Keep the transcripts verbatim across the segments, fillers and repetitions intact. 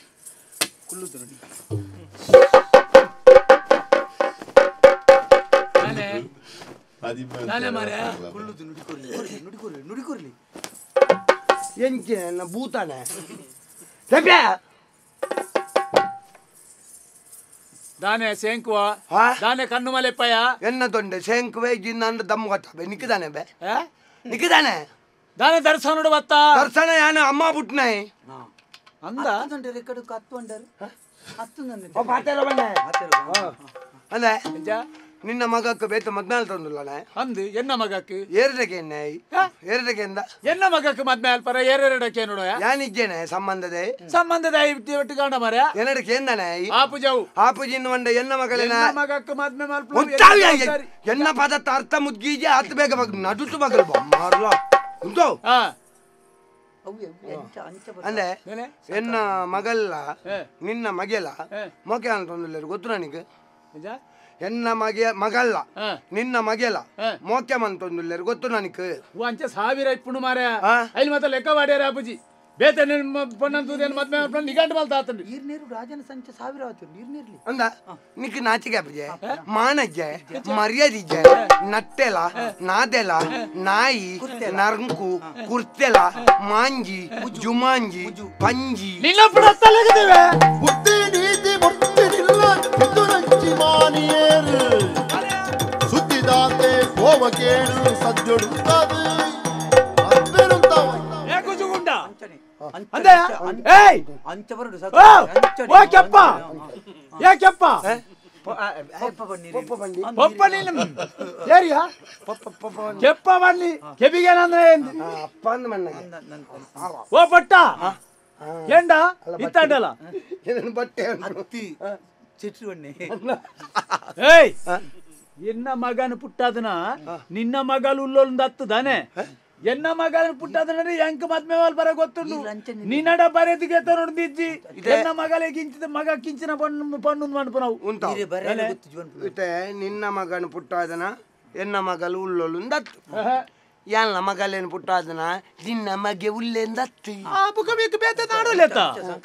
ಕುಳ್ಳುದು ನೋಡಿ ನಾನೇ ಮಾರೆ ಕುಳ್ಳುದು ನುಡಿಕೊರ್ಲಿ ನುಡಿಕೊರ್ಲಿ ನುಡಿಕೊರ್ಲಿ ಎಂಚೆ ನನ್ನ ಭೂತಾನೆ ದಾನೆ ಸೇಂಕುವ ದಾನೆ ಕಣ್ಣು ಮಲೆಪ್ಪಯ್ಯ ಎನ್ನ ತೊಂಡೆ ಸೇಂಕುವೆ ಜಿನ್ನ ದಮ್ಮು ಕಟ್ಟ ನಿಕ್ಕಿದಾನೆ ಬೇ ನಿಕ್ಕಿದಾನೆ ದಾನೆ ದರ್ಶನ ನೋಡು ಬತ್ತ ದರ್ಶನ ಯಾನ ಅಮ್ಮ ಬಿಟ್ನೆ ಅಂದ ರೆಕಾರ್ಡ್ ಹತ್ತು ಅಂಡರು ಹತ್ತು ಪಾತೆರ ಬನ್ನೆ ಅಂದ್ರೆ ನಿನ್ನ ಮಗಕ್ಕೆ ಬೇತ ಮದ್ಮೇಲೆ ತಂದುಲ್ಲನೆ ಅಂದು ಎನ್ನ ಮಗಕ್ಕೆ ಏರಡಕ್ಕೆ ಎಣ್ಣೆ ಏರಡಕ್ಕೆ ಎಂದ ಎನ್ನ ಮಗಕ್ಕೆ ಮದ್ಮೇಲೆ ಪರ ಏರೆರಡಕ್ಕೆ ನೋಡ ಯಾನಿದ್ದೇನೆ ಸಂಬಂಧದೆ ಸಂಬಂಧದ ಒಟ್ಟು ಕಾಣ ಮರ ಏನಡಕ್ಕೆ ಎಂದನೆ ಆಪುಜವು ಆಪುಜಿನ ಮಂಡ ಎನ್ನ ಮಗಳೇನ ಮಗಕ್ಕೆ ಮದ್ಮೆ ಎನ್ನ ಪದತ್ತ ಅರ್ಥ ಮುದ್ಗೀಜೆ ಹತ್ತು ಬೇಗ ಬಗ್ ನಡುಟು ಬಗಲ್ ಮಾರ್ಲ ಉಂಟು ಅಂದ್ರೆ ಎನ್ನ ಮಗಲ್ಲ ನಿನ್ನ ಮಗೆಲ್ಲ ಮೊಕೆ ಅಂತ ಒಂದಿಲ್ಲ ಗೊತ್ತು ನನಗೆ ಎನ್ನ ಮಗೆ ಮಗಲ್ಲ ನಿನ್ನ ಮಗೆಲ್ಲ ಮೋಕೆ ಮಂತೊಂದಿಲ್ಲ ಗೊತ್ತು ನನಗೆ ಅಂಚ ಸಾವಿರ ಇಪ್ಪುಂಡು ಮಾರ ಅಲ್ಲಿ ಮತ್ತೆ ಲೆಕ್ಕ ಮಾಡ್ಯಾರ ಅಪ್ಪುಜಿ ಬೇತೆ ಪೊನ್ನಂತೂದೇನು ಮದ್ಮೆ ನಿಗಂಡು ಮಲ್ತಾ ಆತಂಡಿ ನೀರ್ನೀರು ರಾಜನ ಸಂಚ ಸಾವಿರ ಆಯ್ತು ನೀರ್ನೀರ್ಲಿ ಅಂದ ನಿಕ್ ನಾಚಿಕೆ ಅಪ್ಪಜೆ ಮಾನಜ್ಜೆ ಮರ್ಯಾದಿಜ್ಜೆ ನಟ್ಟೆಲ ನಾದೆಲ ನಾಯಿ ನರ್ಕು ಕುರ್ತೆಲ ಮಾಂಜಿ ಜುಮಾಂಜಿ ಪಂಜಿ ನಿನ್ನ ಪುಡ ತಲೆಗಿದ್ದೇವೆ ಬುದ್ಧಿ ನೀತಿ ಮುಟ್ಟಿನಿಲ್ಲ ಇದು ನಂಚಿ ಮಾನಿಯೇರು ಸುದ್ದಿದಾತೆ ಕೋವಕೇಳು ಸದ್ಯೊಡುತ್ತದೆ ಅದ್ಬೇರುಂತಾವ ಏಕುಜುಗುಂಡ ಅಂದೆ ಏಯ್ ಅಂಚ ಬರುಡು ಓ ಕೆಪ್ಪ ಯಾ ಕೆಪ್ಪ ಪಪ್ಪ ಬನ್ನಿ ಪಪ್ಪ ನೀನು ಏರಿಯಾ ಕೆಪ್ಪ ಬನ್ನಿ ಕೆಬಿಗೇನಂದ್ರೆ ಅಪ್ಪ ಅಂದ ಮಣ್ಣ ಓ ಪಟ್ಟ ಎಂಡ ಇತ್ತಂಡಲ್ಲ ಬಟ್ಟೆ ಹತ್ತಿ ಚಿಟ್ರು ಬನ್ನಿ ಏಯ್ ಎನ್ನ ಮಗನ ಪುಟ್ಟದನ ನಿನ್ನ ಮಗಲು ಉಲ್ಲೊಂದು ಹತ್ತು ತಾನೆ ಎನ್ನ ಮಗನ ಪುಟ್ಟದನ ಎಂಕ ಮದ್ಮೆ ವಾಲ್ ಬರ ಗೊತ್ತುಂಡು ನಿನ್ನಡ ಬರೆದಿಗೆ ನೋಡಿದ್ದಿ ಎನ್ನ ಮಗಲೇ ಕಿಂಚಿದ ಮಗ ಕಿಂಚಿನ ಪಣ್ಣು ಪಣ್ಣು ಮಾಡ್ಪ ನಾವು ಉಂಟು ನಿನ್ನ ಮಗನ ಪುಟ್ಟದನ ಎನ್ನ ಮಗಲು ಉಲ್ಲೊಂದತ್ತು ಯಾನ ಮಗಲೇನು ಪುಟ್ಟದನ ನಿನ್ನ ಮಗೆ ಉಲ್ಲೆಂದತ್ತಿ ಆ ಬುಕ ಬೇಕು ಬೇತೆ ನಾಡೋಲೆತ್ತ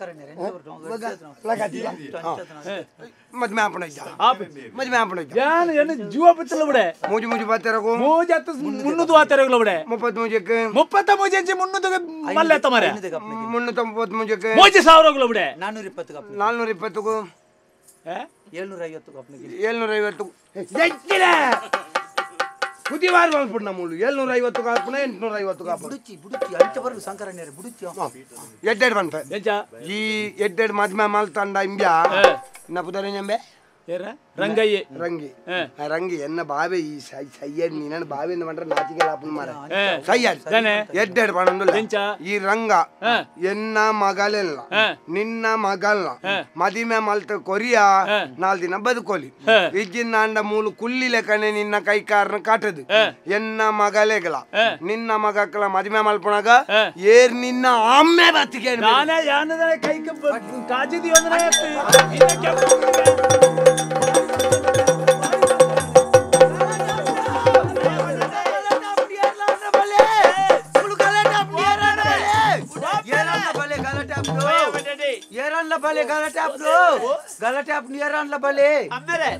ಮದ್ಮೆ ಆಪಣ ಇದ್ದ ಮದ್ಮೆ ಆಪಣ ಇದ್ದ ಯಾನ್ ಏನು ಜೀವ ಬಿತ್ತಲ್ಲ ಬಿಡೆ ಮೂಜಿ ಮೂಜಿ ಬಾತೆರಗು ಮೂಜಿ ಹತ್ತು ಮುನ್ನೂದು ಬಾತೆರಗಲ ಬಿಡೆ ಮುಪ್ಪತ್ತು ಮೂಜಕ್ಕೆ ಮುಪ್ಪತ್ತ ಮೂಜಿ ಅಂಚಿ ಮುನ್ನೂದು ಮಲ್ಲೆತ್ತ ಮರೆ ಮುನ್ನೂತ್ತ ಮುಪ್ಪತ್ತು ಮೂಜಕ್ಕೆ ಮೂಜಿ ಸಾವಿರಗಲ ಬಿಡೆ ನಾನೂರ ಇಪ್ಪತ್ತು ಕಪ್ ನಾಲ್ನೂರ ಇಪ್ಪತ್ತಕ್ಕೂ ಏಳ್ನೂರ ಐವತ್ತು ಕಪ್ನಿಗೆ ಏಳ್ನೂರ ಐವತ್ತು ಕುದಿವಾರ ಮಾಡ್ಬಿಟ್ಟು ನಮ್ಮಳು ಏಳ್ನೂರ ಐವತ್ತು ಕಾಪುನ ಎಂಟುನೂರ ಐವತ್ತು ಕಾಪು ಬುಡುಚಿ ಬುಡುಚಿ ಅಂಚ ಬರಲು ಸಂಕರಣ್ಯರು ಬುಡುಚಿ ಎಡ್ಡೆಡ್ ಬಂತ ಈ ಎಡ್ಡೆಡ್ ಮದ್ಮೆ ಮಲ್ತಂಡ ಇಂಬ್ಯಾ ಇನ್ನ ಪುದರ ಎಂಬೆ ರಂಗಯ್ಯ ರಂಗಿ ರಂಗಿ ಎನ್ನ ಬಾವೆ ಈ ಸಯ್ಯಡ್ ನೀನ ಬಾವೆ ಮಾಡ್ರೆ ನಾಚಿಗೆ ಲಾಪನ್ ಮಾರ ಸಯ್ಯಡ್ ಎಡ್ಡೆಡ್ ಪಣಂದುಲ್ಲ ಈ ರಂಗ ಎನ್ನ ಮಗಲೆಲ್ಲ ನಿನ್ನ ಮಗಲ್ನ ಮದಿಮೆ ಮಲ್ತ ಕೊರಿಯಾ ನಾಲ್ ದಿನ ಬದುಕೋಲಿ ಇಜ್ಜಿನ ಅಂಡ ಮೂಲು ಕುಳ್ಳಿಲೆ ಕಣೆ ನಿನ್ನ ಕೈಕಾರನ ಕಾಟದು ಎನ್ನ ಮಗಲೆಗಳ ನಿನ್ನ ಮಗಕ್ಕಲ ಮದಿಮೆ ಮಲ್ಪಣಗ ಏರ್ ನಿನ್ನ ಅಮ್ಮೆ ಬತ್ತಿಗೆ ನಾನೇ ಯಾನದ ಕೈ ಕಾಜಿದಿ ಅಂದ್ರೆ Yeran la bale galate apno galate apni yeran la bale amere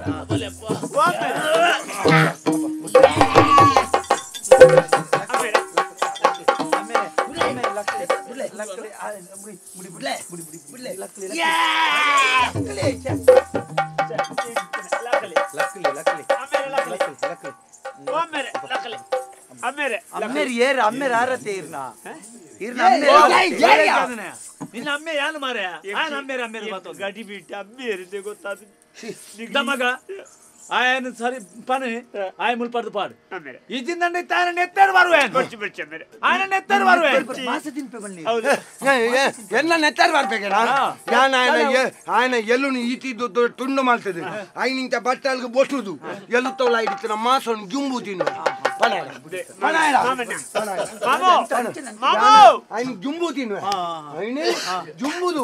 ಅಮ್ಮೇರ್ ಏರ್ ಅಮ್ಮೇರ್ ಆರತೆ ಇರ್ನಾ ಇರ್ನಾ ಅಮ್ಮೇರ್ ನಿನ್ನ ಅಮ್ಮೆ ಯಾನು ಮಾರೆ ಆಯನ ಅಮ್ಮೇರ ಅಮ್ಮೇರ ಮಾತು ಗಾಡಿ ಬಿಟ್ಟು ಅಮ್ಮೇರಿದೆ ಗೊತ್ತಾದ ನಮಗ ಆಯನ ಸರಿ ಪನೆ ಆಯ ಮುಲ್ ಪರ್ದು ಪಾಡು ಇಜಿಂದ ತಾನ ನೆತ್ತರ್ ಬರುವೇನ್ ಬರ್ಚಿ ಬರ್ಚಿ ಅಮ್ಮೇರ ಆಯನ ನೆತ್ತರ್ ಬರುವೇನ್ ಮಾಸ ದಿನ ಪೆ ಬನ್ನಿ ಹೌದು ಎನ್ನ ನೆತ್ತರ್ ಬರ್ಬೇಕಲ್ಲ ಯಾನ ಆಯನ ಆಯನ ಎಲ್ಲುನು ಈತಿದ್ದು ತುಂಡು ಮಾಡ್ತದೆ ಆಯ್ನಿಂತ ಬಟ್ಟಲ್ಗೆ ಬೊಟ್ಟುದು ಎಲ್ಲುತ್ತವಳ ಹಿಡಿತನ ಮಾಸವನ್ನು ಜುಂಬು ತಿನ್ನು ఆయన జుంబು తిను ఆయన జుంబుದು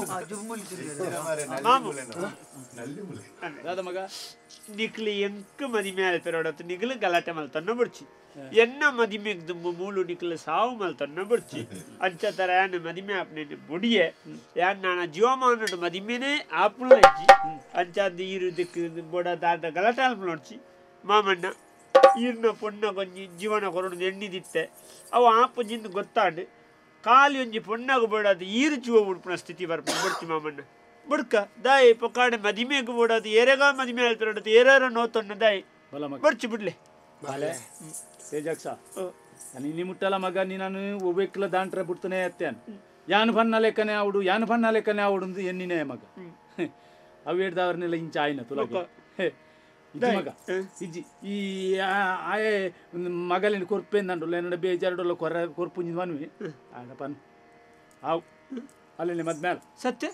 ನಿಕ್ಲಿ ಎಂಕ ಮದಿಮೆ ಆಲ್ಪೆರೋಡತ್ತು ನಿಕ್ಲು ಗಲಾಟೆ ಮಲ್ತನ್ನ ಬಿಡ್ಚಿ ಎನ್ನ ಮದಿಮೆ ದುಂಬು ಮೂಲು ನಿಕ್ಲು ಸಾವು ಮಲ್ತನ್ನ ಬಿಡ್ಚಿ ಅಂಚ ತರ ಯಾನ ಮದಿಮೆ ಆಪ್ನೆ ಬುಡಿಯೆ ಯಾನ್ ನಾನ ಜೀವಮಾನದ ಮದಿಮೆನೆ ಆಪ್ನು ಅಜ್ಜಿ ಅಂಚ ಈರು ದಿಕ್ಕು ಬೋಡ ದಾಟ ಗಲಾಟೆ ಆಲ್ಪು ನೋಡ್ಚಿ ಮಾಮಣ್ಣ ಈರ್ನ ಪೊಣ್ಣ ಕೊಂಜಿ ಜೀವನ ಕೊರಡು ಎಣ್ಣಿದಿತ್ತೆ ಅವು ಆಪುಜಿಂದ ಗೊತ್ತಾಂಡು ಕಾಲಿ ಒಂಜಿ ಪೊಣ್ಣಾಗ ಬೋಡಾದ ಈರು ಜೀವ ಉಡ್ಪುನ ಸ್ಥಿತಿ ಬರ್ಪ ಬಿಡ್ತಿ ಮಾಮಣ್ಣ ಬುಡ್ಕ ದಾಯಿ ಪೊಕ್ಕಾಡೆ ಮದಿಮೆಗೆ ಬೋಡಾದು ಏರೆಗ ಮದಿಮೆ ಹೇಳ್ತಿರೋಡದು ಏರಾರ ನೋತೊನ್ನ ದಾಯಿ ಬರ್ಚಿ ಬಿಡ್ಲೆ ತೇಜಕ್ಸ ನಿನ್ನಿ ಮುಟ್ಟಲ ಮಗ ನೀ ನಾನು ಒಬ್ಬೆಕ್ಲ ದಾಂಟ್ರೆ ಬಿಡ್ತಾನೆ ಅತ್ತೇನ್ ಯಾನ್ ಬನ್ನ ಲೆಕ್ಕನೆ ಆವಡು ಯಾನ್ ಬನ್ನ ಲೆಕ್ಕನೆ ಆವಡು ಎನ್ನಿನೇ ಮಗ ಅವು ಹಿಡ್ದವ್ರನ್ನೆಲ್ಲ ಇಂಚ ಆಯ್ನ ತುಲಗ ಮಗ ಇಜ್ಜಿ ಈ ಆಯೆ ಮಗಲಿನ ಕೊರ್ಪೆಂದಂಡು ಏನಡ ಬೇಜಾರಡೊಲ್ಲ ಕೊರ ಕೊರ್ಪುಂಜಿ ಮನ್ವಿ ಆಗ ಪನ್ ಆವ್ ಅಲ್ಲಿ ಮದ್ಮೇಲೆ ಸತ್ಯ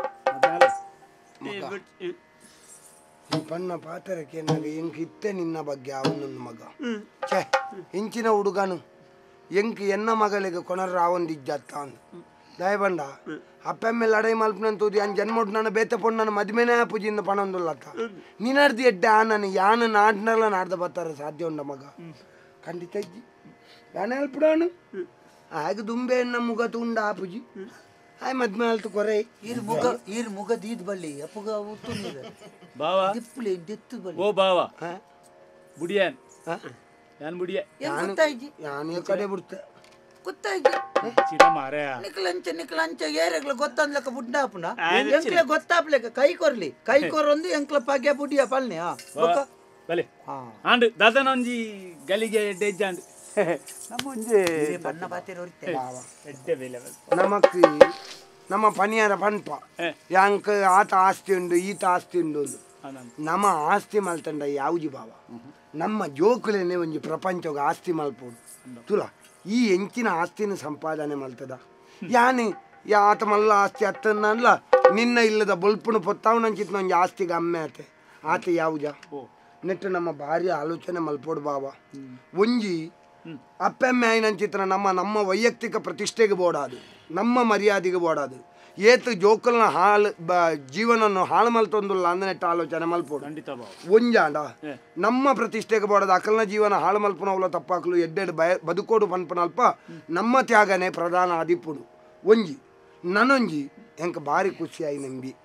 ಪನ್ನ ಪಾತ್ರಕ್ಕೆ ನನಗೆ ಎಂಕ್ ಇತ್ತೆ ನಿನ್ನ ಬಗ್ಗೆ ಅವನೊಂದು ಮಗ ಛೇ ಇಂಚಿನ ಹುಡುಗನು ಎಂಕ್ ಎನ್ನ ಮಗಳಿಗೆ ಕೊನರ ಅವೊಂದಿಜ್ಜತ್ತ ಅಂದು ದಯ ಬಂಡ ಅಪ್ಪೆಮ್ಮೆ ಲಡೈ ಮಲ್ಪನಂತೂದಿ ಅನ್ ಜನ್ಮೊಡ್ ನನ್ನ ಬೇತೆ ಪೊಣ್ಣು ನನ್ನ ಮದುವೆನೇ ಪೂಜಿಂದ ಪಣೊಂದುಲ್ಲತ್ತ ನಿನ್ನರ್ದಿ ಎಡ್ಡೆ ಆ ನಾನು ಯಾನ ನಾಡ್ನಲ್ಲ ನಾಡ್ದ ಬರ್ತಾರ ಸಾಧ್ಯ ಉಂಡ ಮಗ ಖಂಡಿತ ಇಜ್ಜಿ ಯಾನ ಹೇಳ್ಬಿಡೋನು ಆಗ ದುಂಬೆ ಎನ್ನ ಮುಗ ತುಂಡ ಆ ಪೂಜಿ ಆಯ್ ಮದ್ಮೆ ಆಲ್ತು ಕೊರೆ ಈರ್ ಮುಗ ಈರ್ ಮುಗ ದೀದ್ ಬಳ್ಳಿ ಅಪ್ಪಗ ಉತ್ತು ನೀರ ಬಾವಾ ದಿಪ್ಲೆ ದಿತ್ತು ಬಳ್ಳಿ ಓ ಬಾವಾ ಬುಡಿಯನ್ ಯಾನ್ ಬುಡಿಯ ಗೊತ್ತಾಯ್ಜಿ ಯಾನ ಕಡೆ ಬಿಡ್ತೆ ಗೊತ್ತಾಯ್ಜಿ ಚಿಡ ಮಾರ ನಿಕ್ಲಂಚ ನಿಕ್ಲಂಚ ಏರೆಗ್ಲ ಗೊತ್ತಂದ್ಲಕ ಬುಡ್ಡ ಅಪ್ಪನ ಎಂಕ್ಲೆ ಗೊತ್ತಾಪ್ಲೆಕ ಕೈ ಕೊರ್ಲಿ ಕೈ ಕೊರೊಂದು ಎಂಕ್ಲ ಪಗ್ಯ ಬುಡಿಯ ಪಲ್ನೆ ಬಲೆ ಆಂಡ್ ದಾದನ ಒಂಜಿ ಗಲಿಗೆ ಎಡ್ಡೆಜ್ಜಾಂಡ್ ನಮ್ಮ ಒಂಜಿ ಬಣ್ಣ ಬಾತಿರ ಹೊರಿತೆ ಎಡ್ಡೆ ಬೆಲೆ ನಮಕ್ ನಮ್ಮ ಪನಿಯರ ಪನ್ಪ ಯಾಂಕ ಆತ ಆಸ್ತಿ ಉಂಡು ಈತ ಆಸ್ತಿ ಉಂಡು ನಮ್ಮ ಆಸ್ತಿ ಮಲ್ತಂಡ ಯಾವ್ಜಿ ಬಾವ ನಮ್ಮ ಜೋಕುಲೇನೆ ಒಂಜಿ ಪ್ರಪಂಚಗ ಆಸ್ತಿ ಮಲ್ಪೋಡು ತುಲ ಈ ಎಂಚಿನ ಆಸ್ತಿನ ಸಂಪಾದನೆ ಮಲ್ತದ ಯಾನೆ ಆತ ಮಲ್ಲ ಆಸ್ತಿ ಅತ್ತನ್ನಲ್ಲ ನಿನ್ನ ಇಲ್ಲದ ಬೊಲ್ಪುಣ ಪೊತ್ತಾವನಂಚಿತ್ ಒಂಜಿ ಆಸ್ತಿಗೆ ಅಮ್ಮೆ ಆತೆ ಆತ ಯಾವ್ಜ ನೆಟ್ಟು ನಮ್ಮ ಭಾರಿ ಆಲೋಚನೆ ಮಲ್ಪೋಡು ಬಾವ ಒಂಜಿ ಅಪ್ಪೆಮ್ಮೆ ಆಯ್ನಂಚಿತ್ರ ನಮ್ಮ ನಮ್ಮ ವೈಯಕ್ತಿಕ ಪ್ರತಿಷ್ಠೆಗೆ ಬೋಡಾದು ನಮ್ಮ ಮರ್ಯಾದೆಗೆ ಬೋಡಾದು ಏತು ಜೋಕಲ್ನ ಹಾಳು ಬ ಜೀವನನ್ನು ಹಾಳು ಮಲ್ತೊಂದುಲ್ಲ ಅಂದನೆಟ್ಟ ಆಲೋಚನೆ ಮಲ್ಪೋಡು ಒಂಜಾಂಡ ನಮ್ಮ ಪ್ರತಿಷ್ಠೆಗೆ ಬೋಡದ ಅಕಲ್ನ ಜೀವನ ಹಾಳು ಮಲ್ಪನವಲ್ಲ ತಪ್ಪಾಕಲು ಎಡ್ಡೆಡು ಬಯ ಬದುಕೋಡು ಪನ್ಪನಲ್ಪ ನಮ್ಮ ತ್ಯಾಗನೆ ಪ್ರಧಾನ ಆದಿಪ್ಪುಡು ಒಂಜಿ ನನೊಂಜಿ ಎಂಕ ಭಾರಿ ಖುಷಿಯಾಯಿ ನಂಬಿ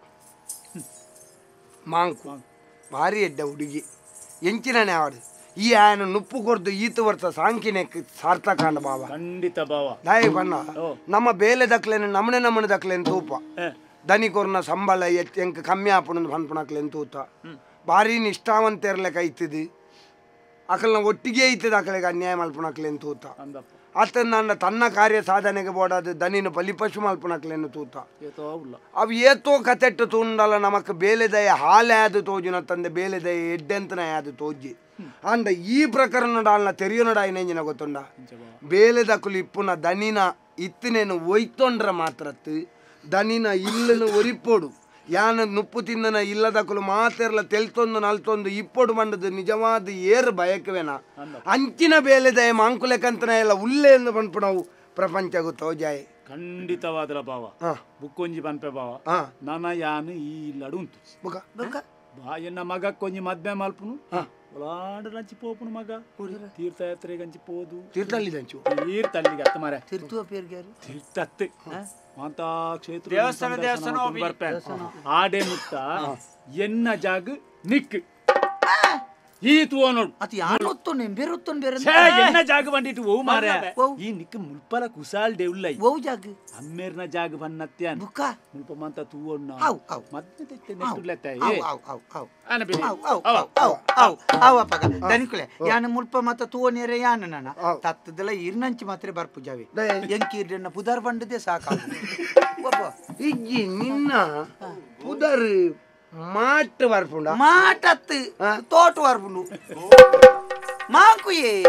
ಮಾಂಕು ಭಾರಿ ಎಡ್ಡೆ ಹುಡುಗಿ ಎಂಚಿನೇ ಆವಡು ಈ ಆಯನ ನುಪ್ಪು ಕೊರ್ದು ಈತ ವರ್ಷ ಸಾಂಕಿನೆ ಸಾರ್ಥಕಾಂಡ ಬಾವ ಖಂಡಿತ ಬಾವ ದಾಯಿ ಬಣ್ಣ ನಮ್ಮ ಬೇಲೆ ದಕ್ಲೇನು ನಮ್ಮನೆ ನಮ್ಮನೆ ದಕ್ಲೇನು ತೂಪ ದನಿಕೊರ್ನ ಸಂಬಳ ಎತ್ ಎಂಕ ಕಮ್ಮಿ ಆಪುಣಂದು ಪನ್ಪಣಕ್ಲೇನು ತೂತ ಭಾರಿ ನಿಷ್ಠಾವಂತೇರ್ಲೆಕ್ಕ ಐತದು ಅಕಲ್ನ ಒಟ್ಟಿಗೆ ಐತದ ಅಕಲಿಗೆ ಅನ್ಯಾಯ ಮಲ್ಪಣಕ್ಲೇನು ತೂತ ಆತ ನನ್ನ ತನ್ನ ಕಾರ್ಯ ಸಾಧನೆಗೆ ಬೋಡಾದ ದನಿನ ಬಲಿಪಶು ಮಲ್ಪಣಕ್ಲೇನು ತೂತ ಅವು ಏತೋ ಕತೆಟ್ಟು ತೂಂಡಲ್ಲ ನಮಕ್ ಬೇಲೆದಯ ಹಾಲೆ ಆದು ತೋಜಿನ ತಂದೆ ಬೇಲೆದಯ ಎಡ್ಡೆಂತನ ಆದು ತೋಜಿ ಅಂದ ಈ ಪ್ರಕರಣ ದಾಲ್ನ ತೆರಿಯೋನಡ ಇನ್ನೇಂಜಿನ ಗೊತ್ತುಂಡ ಬೇಲೆದ ಕುಲಿ ಇಪ್ಪುನ ದನಿನ ಇತ್ತಿನೇನು ಒಯ್ತೊಂಡ್ರ ಮಾತ್ರತ್ತು ದನಿನ ಇಲ್ಲನು ಒರಿಪೋಡು ಯಾನ ನುಪ್ಪು ತಿಂದನ ಇಲ್ಲದ ಕುಲು ಮಾತೆರ್ಲ ತೆಲ್ತೊಂದು ನಲ್ತೊಂದು ಇಪ್ಪೊಡು ಮಂಡದು ನಿಜವಾದ ಏರು ಬಯಕವೇನ ಅಂಚಿನ ಬೇಲೆದಯ ಮಾಂಕುಲೆಕಂತನ ಎಲ್ಲ ಉಲ್ಲೆ ಎಂದು ಪನ್ಪುಣವು ಪ್ರಪಂಚ ತೋಜಾಯ್ ಖಂಡಿತವಾದ್ರ ಬಾವ ಬುಕ್ಕೊಂಜಿ ಪನ್ಪೆ ಬಾವ ನಾನ ಯಾನು ಈ ಲಡು ಉಂಟು ಬಾ ಎನ್ನ ಮಗ ಕೊಂಜಿ ಮದ್ಮೆ ಮಲ್ಪುನು ಒಲಾಂಡ ನಂಚಿ ಪೋಪುನು ಮಗ ತೀರ್ಥಯಾತ್ರೆ ಗಂಚಿ ಪೋದು ತೀರ್ಥಲ್ಲಿ ದಂಚು ತೀರ್ಥಲ್ಲಿಗೆ ಅತ್ತ ಮಾರೆ ತಿರ್ತುವ ಪೇರ್ಗ್ಯಾರು ತೀರ್ಥತ್ತೆ ಮಾತಾ ಕ್ಷೇತ್ರ ದೇವಸ್ಥಾನ ದೇವಸ್ಥಾನ ಬರ್ಪೆ ಆಡೆ ಮುಟ್ಟ ಎನ್ನ ಜಾಗ ನಿಕ್ ಈ ತುವ ನೋಡು ಅತಿ ಯಾನೊತ್ತು ಬೇರೆ ಹೊತ್ತು ಬೇರೆ ಎನ್ನ ಜಾಗ ಬಂದಿಟ್ಟು ಓ ಮಾರೆ ಈ ನಿಕ್ ಮುಲ್ಪಲ ಕುಸಾಲ್ ದೇವ್ಲೈ ಓ ಜಾಗ ಅಮ್ಮೇರ್ನ ಜಾಗ ಬನ್ನತ್ಯಾನ್ ಬುಕ್ಕ ಮುಲ್ಪ ಮಂತ ತೂವಣ್ಣ ಆವ್ ಆವ್ ಮತ್ತೆ ತೆತ್ತೆ ನೆಟ್ಟುಲೆತ್ತ ಆವ್ ಆವ್ ಆವ್ ಆವ್ ಆನ ಬಿಡಿ ಆವ್ ಆವ್ ಆವ್ ಆವ್ ಆವ್ ಅಪ್ಪಗ ದನಿಕುಲೆ ಯಾನ ಮುಲ್ಪ ಮತ್ತ ತೂವನೇರೆ ಯಾನ ನನ ತತ್ತದೆಲ್ಲ ಇರ್ನಂಚಿ ಮಾತ್ರ ಬರ್ಪು ಜಾವಿ ಎಂಕೀರ್ನ ಪುದರ್ ಬಂಡದೆ ಸಾಕಾಗ ಒಬ್ಬ ಇಜ್ಜಿ ನಿನ್ನ ಪುದರ್ ಮಾಟ್ ಬರ್ಪುಂಡ ಮಾಟತ್ತು ತೋಟ ಬರ್ಪುಂಡು ಮಾಂಕುಯೇ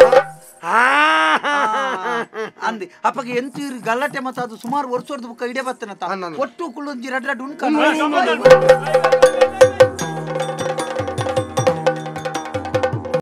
ಅಂದಿ ಅಪ್ಪಗೆ ಎಂತೀರು ಗಲಾಟೆ ಮತ್ತ ಅದು ಸುಮಾರು ವರ್ಷದ ಬುಕ್ಕ ಇಡೇ ಬತ್ತನತ್ತ ಒಟ್ಟು ಕುಳ್ಳೊಂಜಿ ರಡ್ ರಡ್ ಉಣ್ಕ